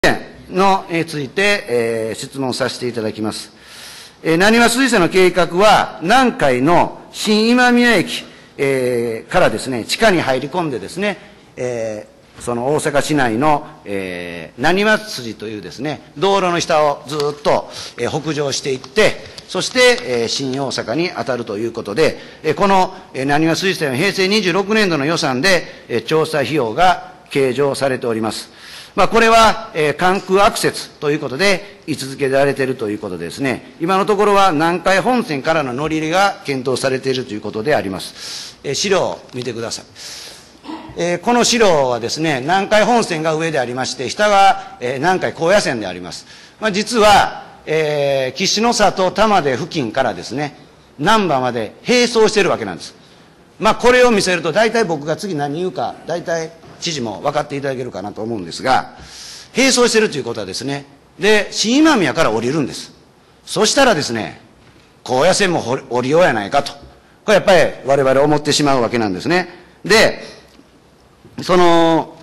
のについて、質問させていただきます。なにわ水線の計画は、南海の新今宮駅、からですね、地下に入り込んでですね、その大阪市内の、なにわ筋というですね、道路の下をずっと、北上していって、そして、新大阪に当たるということで、この、なにわ水線は平成26年度の予算で、調査費用が計上されております。これは、関空アクセスということで位置づけられているということでですね、今のところは南海本線からの乗り入れが検討されているということであります。資料を見てください。この資料はですね、南海本線が上でありまして、下が、南海高野線であります。実は、岸の里玉出付近からですね、難波まで並走しているわけなんです。これを見せると、大体僕が次何言うか、大体、知事も分かっていただけるかなと思うんですが、並走しているということはですね、で、新今宮から降りるんです。そしたらですね、高野線も降りようやないかと。これやっぱり我々思ってしまうわけなんですね。で、この、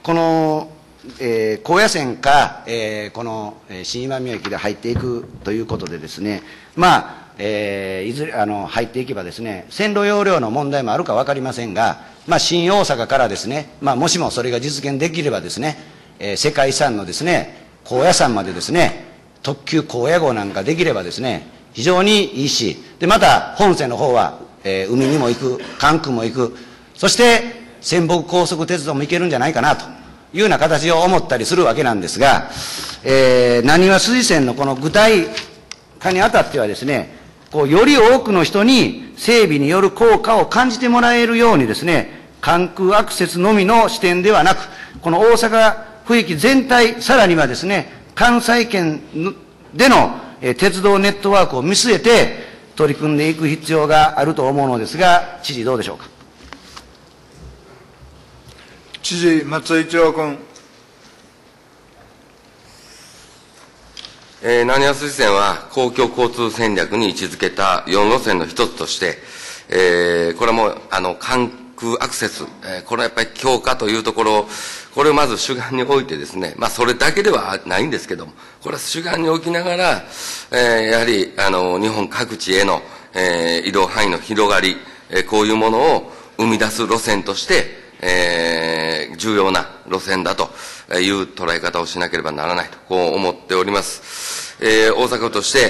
高野線か、この新今宮駅で入っていくということでですね、いずれ、入っていけばですね、線路容量の問題もあるか分かりませんが、新大阪からですね、もしもそれが実現できればですね、世界遺産のですね、高野山までですね、特急高野号なんかできればですね、非常にいいし、で、また本線の方は、海にも行く、関空も行く、そして仙北高速鉄道も行けるんじゃないかなというような形を思ったりするわけなんですが、なにわ水線のこの具体化にあたってはですね、より多くの人に整備による効果を感じてもらえるようにですね、関空アクセスのみの視点ではなく、この大阪府域全体、さらにはですね、関西圏での鉄道ネットワークを見据えて取り組んでいく必要があると思うのですが、知事どうでしょうか。 知事、松井一郎君。 なにわ水線は公共交通戦略に位置づけた4路線の一つとして、これも関空アクセス、これはやっぱり強化というところ、これをまず主眼に置いてですね、それだけではないんですけども、これは主眼に置きながら、やはり日本各地への、移動範囲の広がり、こういうものを生み出す路線として、重要な路線だという捉え方をしなければならないと、こう思っております。大阪府として、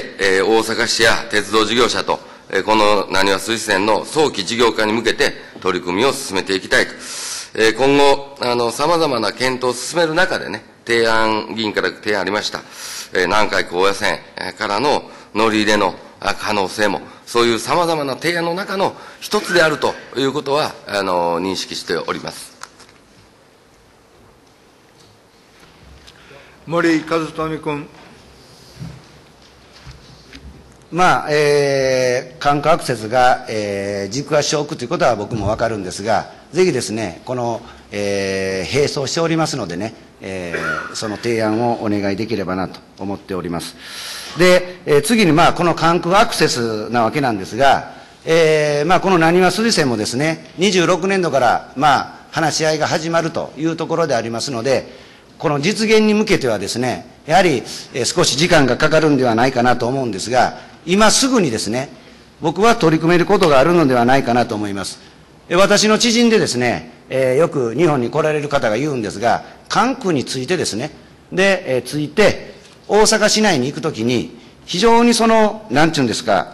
大阪市や鉄道事業者と、このなにわ水線の早期事業化に向けて取り組みを進めていきたいと。今後、様々な検討を進める中でね、議員から提案ありました、南海高野線からの乗り入れの可能性も、そういう様々な提案の中の一つであるということは、認識しております。 森和富君。 関空アクセスが、軸足を置くということは僕も分かるんですが、ぜひですね、この、並走しておりますのでね、その提案をお願いできればなと思っております。で、次にこの関空アクセスなわけなんですが、このなにわ水線もですね、26年度から話し合いが始まるというところでありますので、この実現に向けてはですね、やはり少し時間がかかるんではないかなと思うんですが、今すぐにですね、僕は取り組めることがあるのではないかなと思います。私の知人でですね、よく日本に来られる方が言うんですが、関空についてですね、で、ついて、大阪市内に行くときに、非常になんちゅうんですか、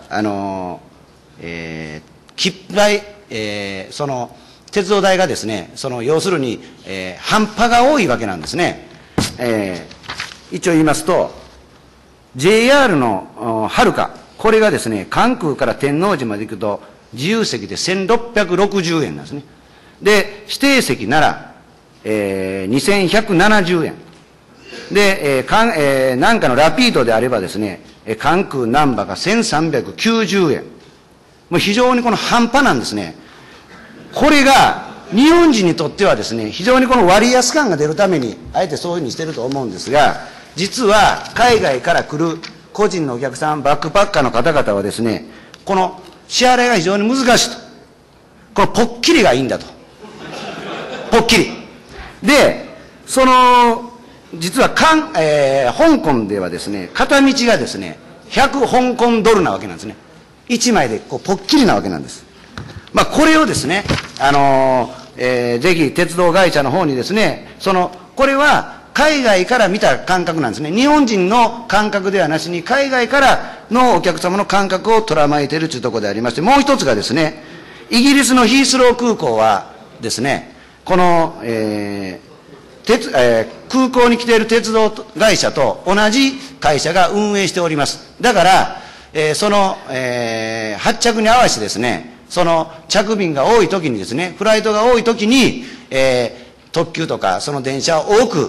切符代、鉄道代がですね、要するに、半端が多いわけなんですね。一応言いますと、JR のはるか、これがですね、関空から天王寺まで行くと、自由席で1660円なんですね。で、指定席なら、2170円。で、なんかのラピードであればですね、関空難波が1390円。もう非常にこの半端なんですね。これが、日本人にとってはですね、非常にこの割安感が出るために、あえてそういうふうにしてると思うんですが、実は海外から来る個人のお客さん、バックパッカーの方々はですね、この支払いが非常に難しいと。このポッキリがいいんだと。ポッキリ。で、 実は香港ではですね、片道がですね、100香港ドルなわけなんですね。1枚でこうポッキリなわけなんです。これをですね、ぜひ鉄道会社の方にですね、これは海外から見た感覚なんですね。日本人の感覚ではなしに、海外からのお客様の感覚を捉まえているというところでありまして、もう一つがですね、イギリスのヒースロー空港はですね、この、空港に来ている鉄道会社と同じ会社が運営しております。だから、発着に合わせてですね、その着便が多いときにですね、フライトが多いときに、特急とかその電車を多く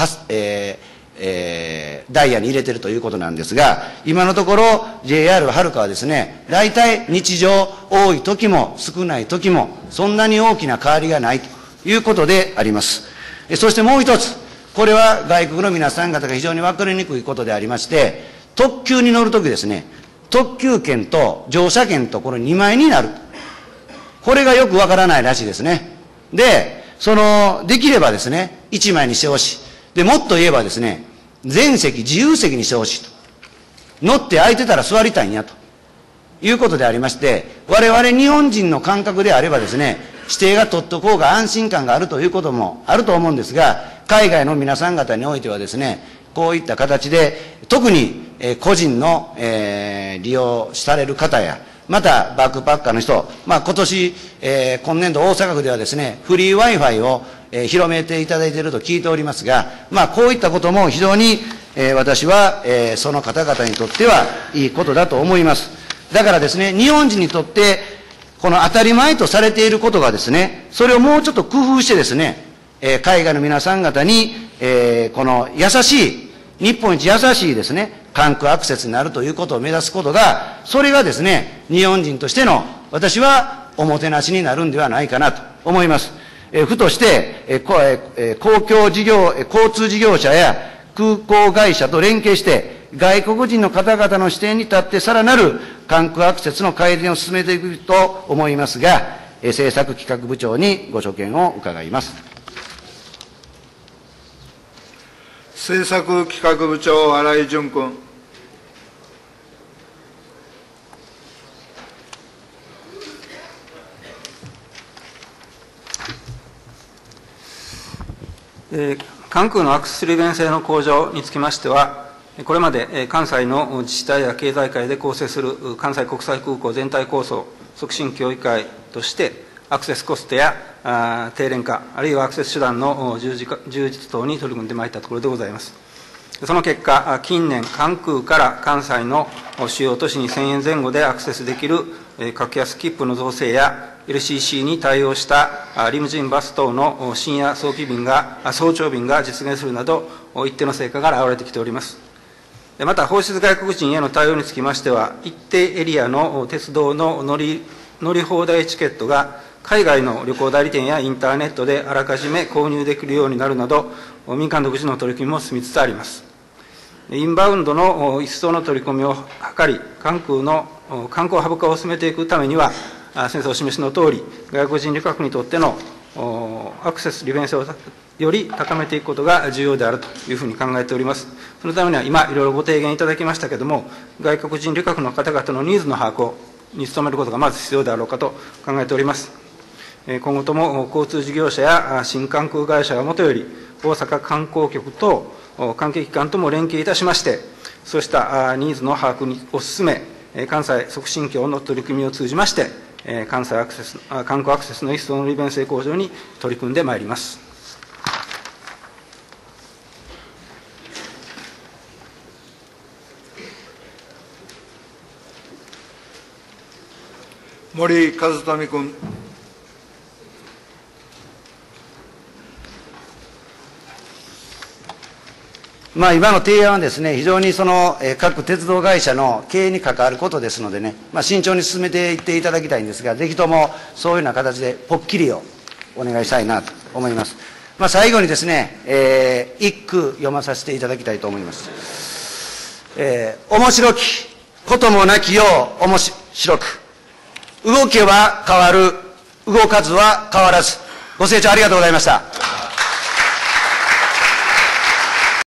ダイヤに入れているということなんですが、今のところ JR はるかはですね、大体日常多いときも少ないときも、そんなに大きな変わりがないということであります。そしてもう一つ、これは外国の皆さん方が非常に分かりにくいことでありまして、特急に乗るときですね、特急券と乗車券とこの2枚になる。これがよくわからないらしいですね。で、できればですね、1枚にしてほしい。で、もっと言えばですね、全席自由席にしてほしいと。乗って空いてたら座りたいんやということでありまして、我々日本人の感覚であればですね、指定が取っとこうが安心感があるということもあると思うんですが、海外の皆さん方においてはですね、こういった形で、特に個人の利用される方や、またバックパッカーの人、今年、今年度大阪府ではですね、フリー Wi-Fi を広めていただいていると聞いておりますが、こういったことも非常に私はその方々にとってはいいことだと思います。だからですね、日本人にとってこの当たり前とされていることがですね、それをもうちょっと工夫してですね、海外の皆さん方にこの優しい、日本一優しいですね、関空アクセスになるということを目指すことが、それがですね、日本人としての私はおもてなしになるんではないかなと思います。府として、公共事業、交通事業者や空港会社と連携して、外国人の方々の視点に立ってさらなる関空アクセスの改善を進めていくと思いますが、政策企画部長にご所見を伺います。 政策企画部長、新井淳君。 関空のアクセス利便性の向上につきましては、これまで関西の自治体や経済界で構成する関西国際空港全体構想促進協議会として、アクセスコストや低廉化、あるいはアクセス手段の充実等に取り組んでまいったところでございます。その結果、近年、関空から関西の主要都市に1000円前後でアクセスできる格安切符の造成や、LCC に対応したリムジンバス等の深夜早朝便が実現するなど、一定の成果が現れてきております。また、放出外国人への対応につきましては、一定エリアの鉄道の乗り放題チケットが、海外の旅行代理店やインターネットであらかじめ購入できるようになるなど、民間独自の取り組みも進みつつあります。インバウンドの一層の取り込みを図り、関空の観光ハブ化を進めていくためには、先生お示しのとおり、外国人旅客にとってのアクセス利便性をより高めていくことが重要であるというふうに考えております。そのためには、今、いろいろご提言いただきましたけれども、外国人旅客の方々のニーズの把握に努めることがまず必要であろうかと考えております。今後とも交通事業者や新関空会社がもとより、大阪観光局と関係機関とも連携いたしまして、そうしたニーズの把握を進め、関西促進協の取り組みを通じまして、関空アクセスの一層の利便性向上に取り組んでまいります。 森和富君。 今の提案はですね、非常に各鉄道会社の経営に関わることですのでね、慎重に進めていっていただきたいんですが、ぜひともそういうような形でポッキリをお願いしたいなと思います。最後にですね、一句読まさせていただきたいと思います。面白きこともなきよう面白く、動けば変わる、動かずは変わらず。ご清聴ありがとうございました。